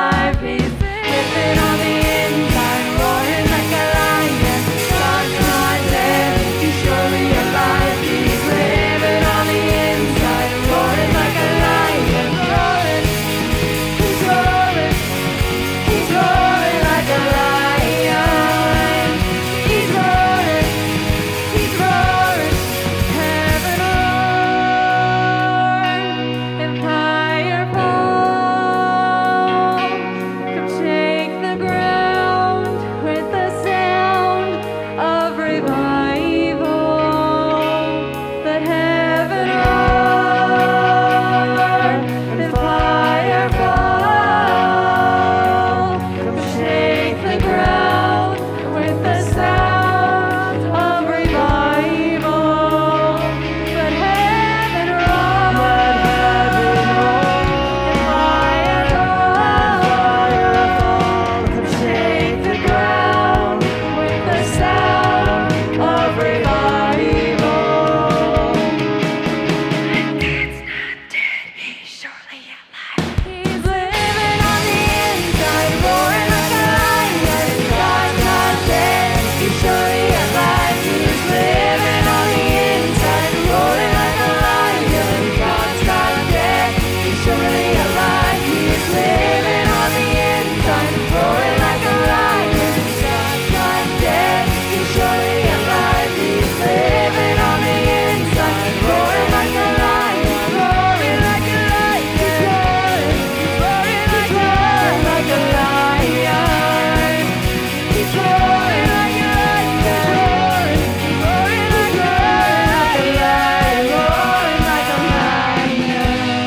alive. He's living on the inside, roaring like a lion. God's not dead, he's surely alive. He's living on the inside, roaring like a lion. Roaring, he's roaring, he's roaring like a lion. He's roaring, he's roaring. Heaven roar, empire fall. Come shake the ground with the sound of revival. Let heaven roar, empire fall. Come shake the ground with the sound of revival. Let heaven roar, empire fall. Come shake the ground with the sound of revival. God's not dead, he's surely alive. He's living on the inside, roaring like a lion. God's not dead, he's surely alive. He's living on the inside, roaring like a lion. God's not dead, he's surely alive. He's living on the inside, roaring like a lion. God's not dead, he's surely alive. He's living on the inside, roaring like a lion, roaring like a lion. He's roaring, roaring like a lion. He's roaring like a lion, roaring like a lion, roaring like a lion.